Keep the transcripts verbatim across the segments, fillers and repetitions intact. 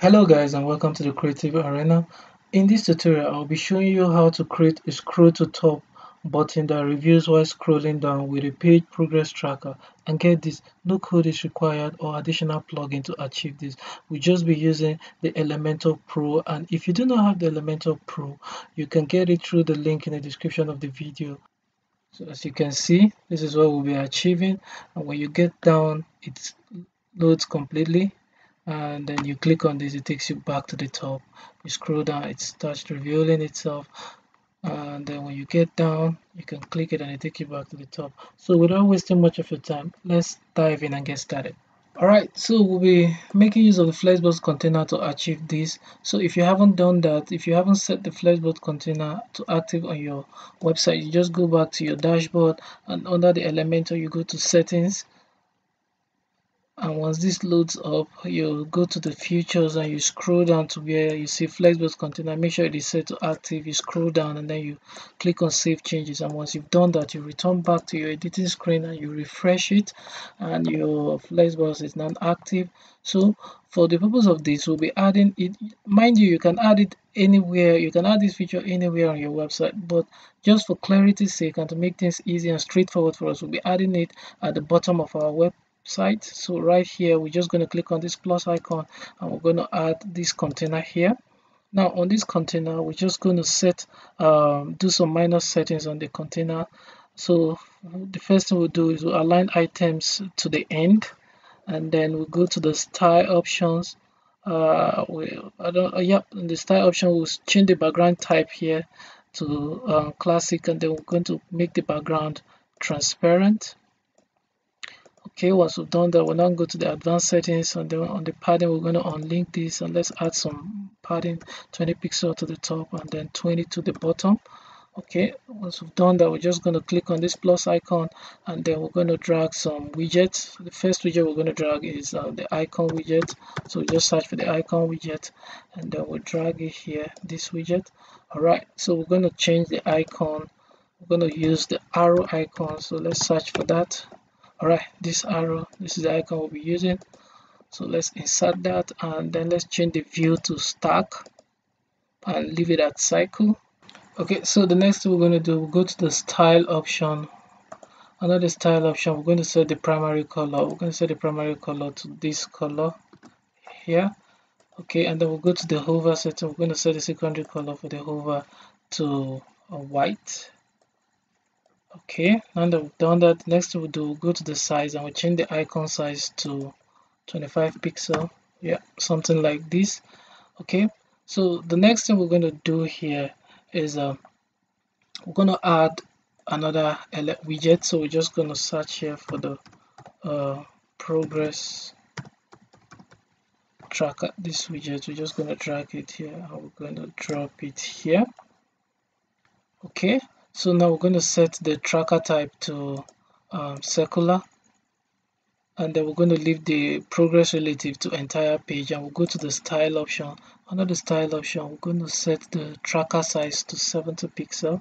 Hello guys and welcome to the Creative Arena. In this tutorial I'll be showing you how to create a scroll to top button that reviews while scrolling down with a page progress tracker. And get this, no code is required or additional plugin to achieve this. We'll just be using the Elementor Pro, and if you do not have the Elementor Pro you can get it through the link in the description of the video. So as you can see, this is what we'll be achieving, and when you get down it loads completely, and then you click on this, it takes you back to the top. You scroll down, it starts revealing itself, and then when you get down you can click it and it takes you back to the top. So without wasting much of your time, let's dive in and get started. Alright, so we'll be making use of the Flexbox container to achieve this. So if you haven't done that, if you haven't set the Flexbox container to active on your website, you just go back to your dashboard, and under the Elementor you go to settings, and once this loads up you go to the features and you scroll down to where you see Flexbox container. Make sure it is set to active. You scroll down and then you click on save changes, and once you've done that you return back to your editing screen and you refresh it, and your Flexbox is now active. So for the purpose of this, we'll be adding it. Mind you, you can add it anywhere, you can add this feature anywhere on your website, but just for clarity's sake and to make things easy and straightforward for us, we'll be adding it at the bottom of our web site. So right here we're just going to click on this plus icon and we're going to add this container here. Now on this container we're just going to set um, do some minor settings on the container. So the first thing we'll do is we'll align items to the end, and then we'll go to the style options. Uh, we I don't uh, yep in the style option we'll change the background type here to uh, classic, and then we're going to make the background transparent. Okay, once we've done that, we'll now go to the advanced settings, and then on the padding we're going to unlink this, and let's add some padding, twenty pixels to the top and then twenty to the bottom. Okay, once we've done that, we're just going to click on this plus icon, and then we're going to drag some widgets. The first widget we're going to drag is uh, the icon widget. So we just search for the icon widget and then we'll drag it here, this widget. All right, so we're going to change the icon. We're going to use the arrow icon, so let's search for that. Alright, this arrow, this is the icon we'll be using. So let's insert that, and then let's change the view to stack and leave it at cycle. Okay, so the next thing we're going to do, we'll go to the style option. Under the style option, we're going to set the primary color. We're going to set the primary color to this color here. Okay, and then we'll go to the hover setting. We're going to set the secondary color for the hover to a white. Okay, now that we've done that, next we'll do, we'll go to the size and we'll change the icon size to twenty-five pixel. Yeah, something like this. Okay, so the next thing we're going to do here is uh, we're going to add another widget. So we're just going to search here for the uh, progress tracker, this widget. We're just going to drag it here and we're going to drop it here. Okay, so now we're going to set the tracker type to um, circular, and then we're going to leave the progress relative to entire page, and we'll go to the style option. Under the style option we're going to set the tracker size to seventy pixel.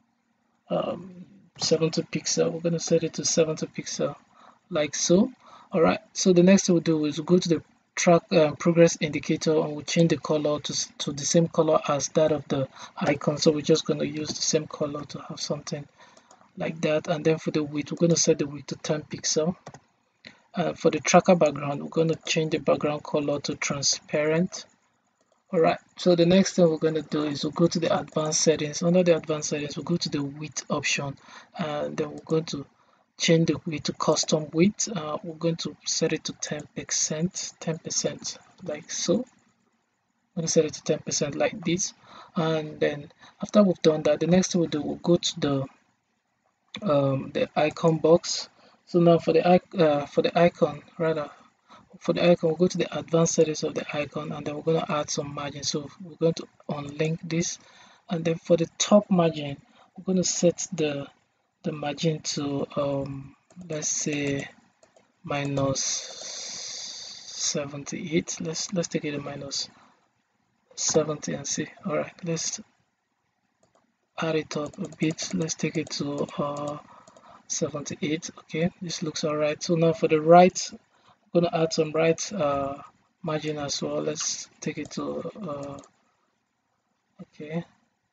um, seventy pixel, we're going to set it to seventy pixel like so. All right, so the next thing we'll do is we'll go to the track uh, progress indicator, and we'll change the color to, to the same color as that of the icon. So we're just going to use the same color to have something like that. And then for the width, we're going to set the width to ten pixel. Uh, for the tracker background, we're going to change the background color to transparent. All right, so the next thing we're going to do is we'll go to the advanced settings. Under the advanced settings we'll go to the width option, and then we're going to change the width to custom width. Uh, we're going to set it to ten percent, ten percent like so. I'm going to set it to ten percent like this, and then after we've done that, the next thing we'll do, we'll go to the um, the icon box. So now for the uh, for the icon, rather for the icon, we'll go to the advanced settings of the icon, and then we're going to add some margin. So we're going to unlink this, and then for the top margin, we're going to set the the margin to um let's say minus seventy-eight. let's let's take it to minus seventy and see. All right, let's add it up a bit. Let's take it to uh seventy-eight. Okay, this looks all right. So now for the right, I'm going to add some right uh margin as well. Let's take it to uh, okay,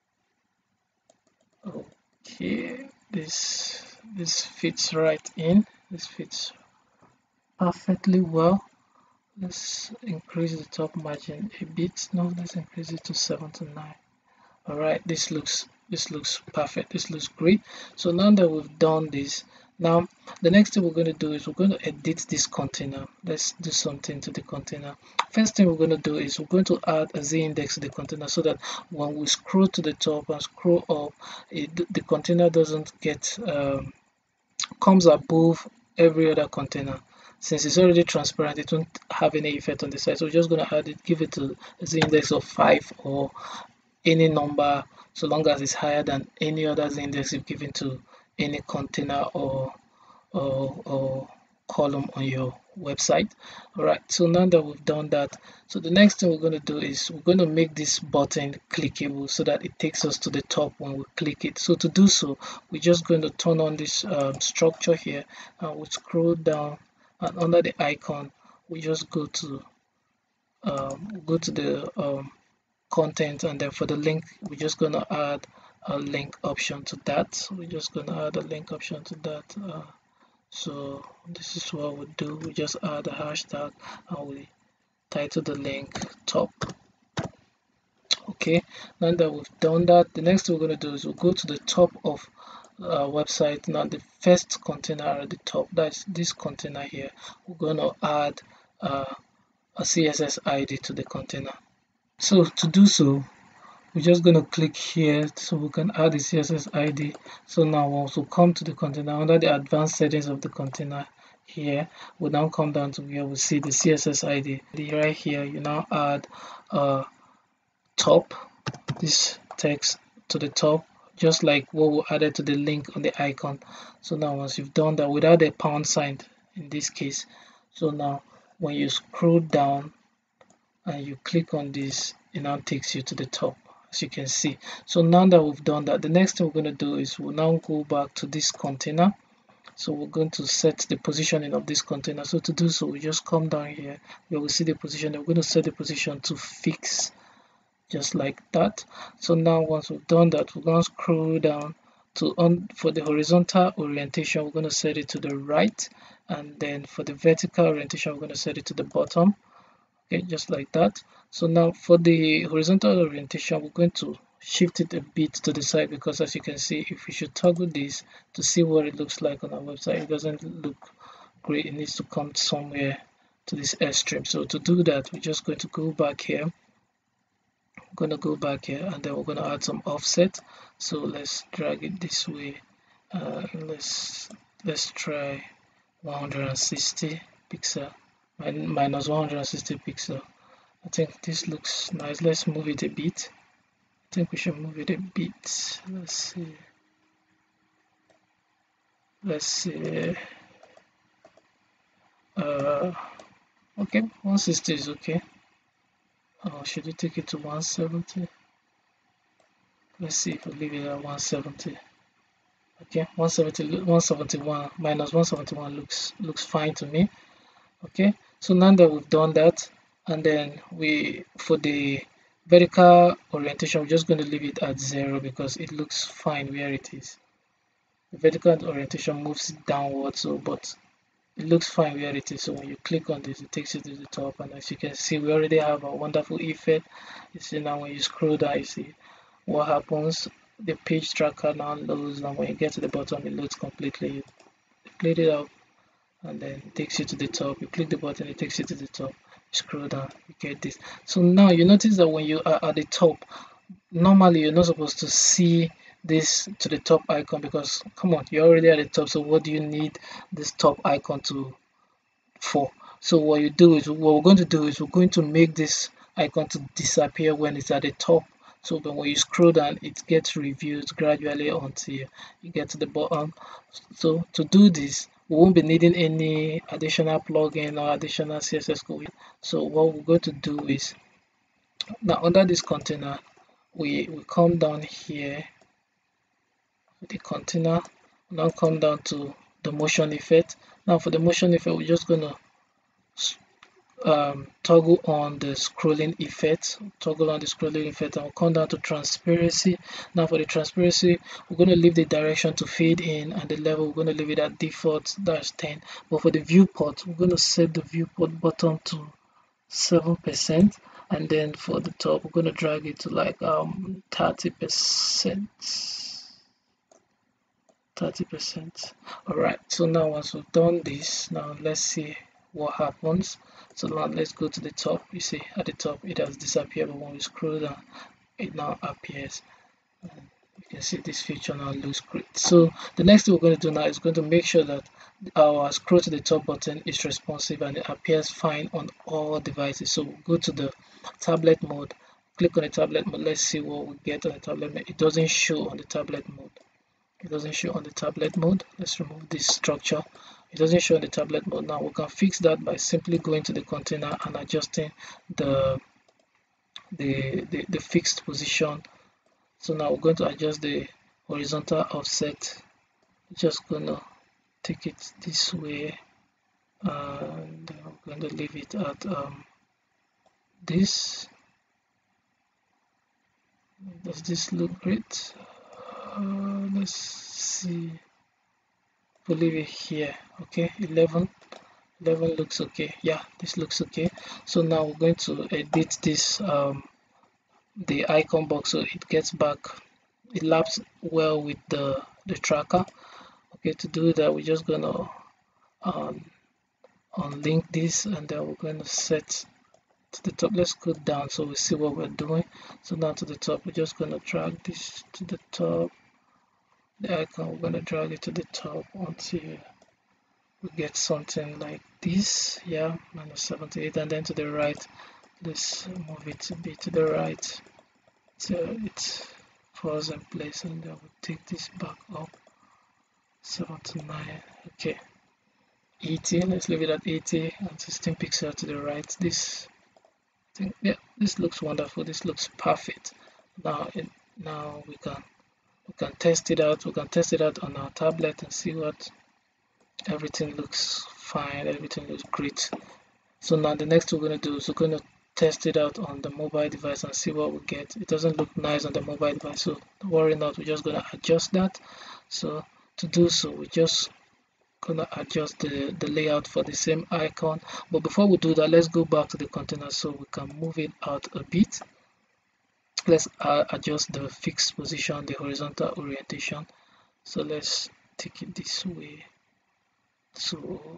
okay. This this fits right in. This fits perfectly well. Let's increase the top margin a bit. No, let's increase it to seventy-nine. All right, this looks this looks perfect. This looks great. So now that we've done this, now the next thing we're going to do is we're going to edit this container. Let's do something to the container. First thing we're going to do is we're going to add a z-index to the container so that when we scroll to the top and scroll up, it, the container doesn't get um, comes above every other container. Since it's already transparent, it won't have any effect on the side. So we're just going to add it, give it a z-index of five or any number, so long as it's higher than any other index you've given to any container or or, or column on your website. All right, so now that we've done that, so the next thing we're going to do is we're going to make this button clickable so that it takes us to the top when we click it. So to do so, we're just going to turn on this um, structure here, and we'll scroll down, and under the icon we just go to um, go to the um, content, and then for the link we're just going to add a link option to that. So we're just going to add a link option to that. Uh, so this is what we do. We just add a hashtag and we title the link top. Okay, now that we've done that, the next thing we're going to do is we'll go to the top of our website. Now the first container at the top, that's this container here, we're going to add uh, a C S S I D to the container. So to do so, we're just going to click here so we can add the C S S I D. So now we'll also come to the container under the advanced settings of the container. Here we'll now come down to where we see the C S S I D. Right here you now add uh, top, this text to the top, just like what we added to the link on the icon. So now once you've done that without a pound sign in this case, so now when you scroll down and you click on this, it now takes you to the top, as you can see. So now that we've done that, the next thing we're going to do is we'll now go back to this container. So we're going to set the positioning of this container. So to do so, we just come down here where we see the position. We're going to set the position to fix, just like that. So now once we've done that, we're going to scroll down to on for the horizontal orientation, we're going to set it to the right, and then for the vertical orientation, we're going to set it to the bottom. Okay, just like that. So now for the horizontal orientation, we're going to shift it a bit to the side, because as you can see, if we should toggle this to see what it looks like on our website, it doesn't look great. It needs to come somewhere to this airstrip. So to do that, we're just going to go back here. I'm going to go back here, and then we're going to add some offset. So let's drag it this way. Uh, let's let's try one hundred sixty pixel. Minus one hundred sixty pixel. I think this looks nice. Let's move it a bit. I think we should move it a bit. Let's see. Let's see. Uh, okay, one sixty is okay. Oh, should we take it to one seventy? Let's see if we leave it at one seventy. Okay, one seventy, one seventy-one minus one seventy-one looks looks fine to me. Okay, so now that we've done that, and then we for the vertical orientation, we're just going to leave it at zero because it looks fine where it is. The vertical orientation moves it downwards, so but it looks fine where it is. So when you click on this, it takes you to the top, and as you can see, we already have a wonderful effect. You see now when you scroll down, you see what happens. The page tracker now loads, and when you get to the bottom, it loads completely. You clear it up, and then it takes you to the top. You click the button, it takes you to the top. You scroll down, you get this. So now you notice that when you are at the top, normally you're not supposed to see this to the top icon, because come on, you're already at the top, so what do you need this top icon to for? So what you do is, what we're going to do is we're going to make this icon to disappear when it's at the top. So then when you scroll down, it gets reviewed gradually until you get to the bottom. So to do this, we won't be needing any additional plugin or additional C S S code. So what we're going to do is, now under this container, we, we come down here with the container, now come down to the motion effect. Now for the motion effect, we're just going to um, toggle on the scrolling effect, toggle on the scrolling effect, and we'll come down to transparency. Now for the transparency, we're going to leave the direction to fade in, and the level we're going to leave it at default, that's ten. But for the viewport, we're going to set the viewport button to seven percent, and then for the top, we're going to drag it to like um thirty percent. thirty percent. All right, so now once we've done this, now let's see what happens. So now let's go to the top. You see at the top it has disappeared, but when we scroll down it now appears. And you can see this feature now looks great. So the next thing we're going to do now is going to make sure that our scroll to the top button is responsive and it appears fine on all devices. So we'll go to the tablet mode, click on the tablet mode. Let's see what we get on the tablet mode. It doesn't show on the tablet mode. It doesn't show on the tablet mode. Let's remove this structure. It doesn't show on the tablet mode. Now we can fix that by simply going to the container and adjusting the the the, the fixed position. So now we're going to adjust the horizontal offset. Just gonna take it this way, and I'm going to leave it at um, this. Does this look great? Uh, let's see. We'll leave it here. Okay, eleven. eleven looks okay. Yeah, this looks okay. So now we're going to edit this um, the icon box so it gets back. It laps well with the the tracker. Okay, to do that, we're just gonna um, unlink this, and then we're going to set to the top. Let's go down so we see what we're doing. So now to the top, we're just going to drag this to the top. The icon, we're going to drag it to the top until we get something like this. Yeah, minus seventy-eight, and then to the right, let's move it a bit to the right so it falls in place, and then we'll take this back up. seventy-nine. Okay, eighty. Let's leave it at eighty and sixteen pixels to the right. This thing, yeah, this looks wonderful. This looks perfect. Now, it, now we can we can test it out. We can test it out on our tablet and see what everything looks fine. Everything looks great. So now the next we're going to do is we're going to test it out on the mobile device and see what we get. It doesn't look nice on the mobile device, so don't worry not. We're just going to adjust that. So to do so, we just gonna adjust the, the layout for the same icon. But before we do that, let's go back to the container so we can move it out a bit. Let's uh, adjust the fixed position, the horizontal orientation. So let's take it this way. So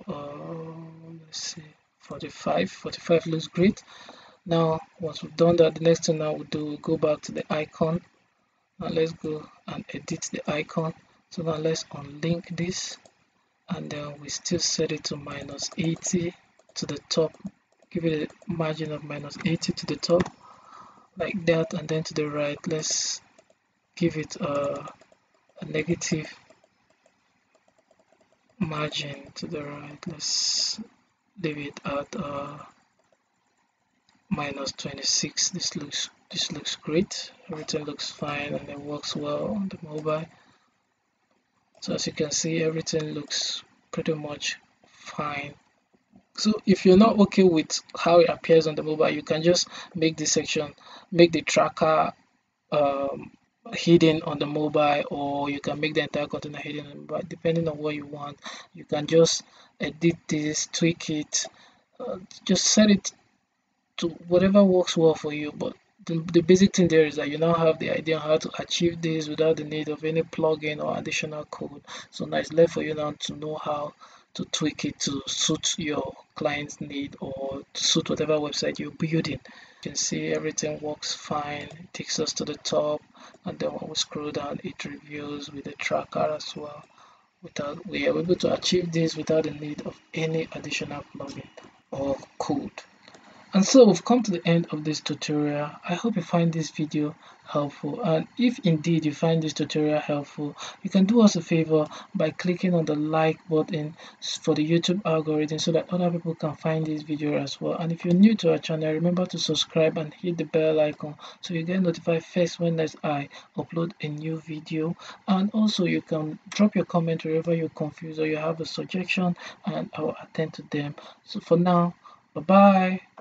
uh, let's see, forty-five. forty-five looks great. Now once we've done that, the next thing now we'll do, we'll go back to the icon. Now let's go and edit the icon. So now let's unlink this, and then we still set it to minus eighty to the top. Give it a margin of minus eighty to the top like that, and then to the right let's give it a, a negative margin to the right. Let's leave it at uh, minus twenty-six. This looks this looks great. Everything looks fine and it works well on the mobile. So as you can see, everything looks pretty much fine. So if you're not okay with how it appears on the mobile, you can just make this section, make the tracker um, hidden on the mobile, or you can make the entire container hidden on the mobile, depending on what you want. You can just edit this, tweak it, uh, just set it to whatever works well for you. But the, the basic thing there is that you now have the idea on how to achieve this without the need of any plugin or additional code. So now it's left for you now to know how to tweak it to suit your client's need or to suit whatever website you're building. You can see everything works fine. It takes us to the top, and then when we scroll down, it reviews with the tracker as well. Without we are able to achieve this without the need of any additional plugin or code. And so we've come to the end of this tutorial. I hope you find this video helpful, and if indeed you find this tutorial helpful, you can do us a favor by clicking on the like button for the YouTube algorithm so that other people can find this video as well. And if you're new to our channel, remember to subscribe and hit the bell icon so you get notified first when I upload a new video. And also you can drop your comment wherever you're confused or you have a suggestion, and I will attend to them. So for now, Bye bye.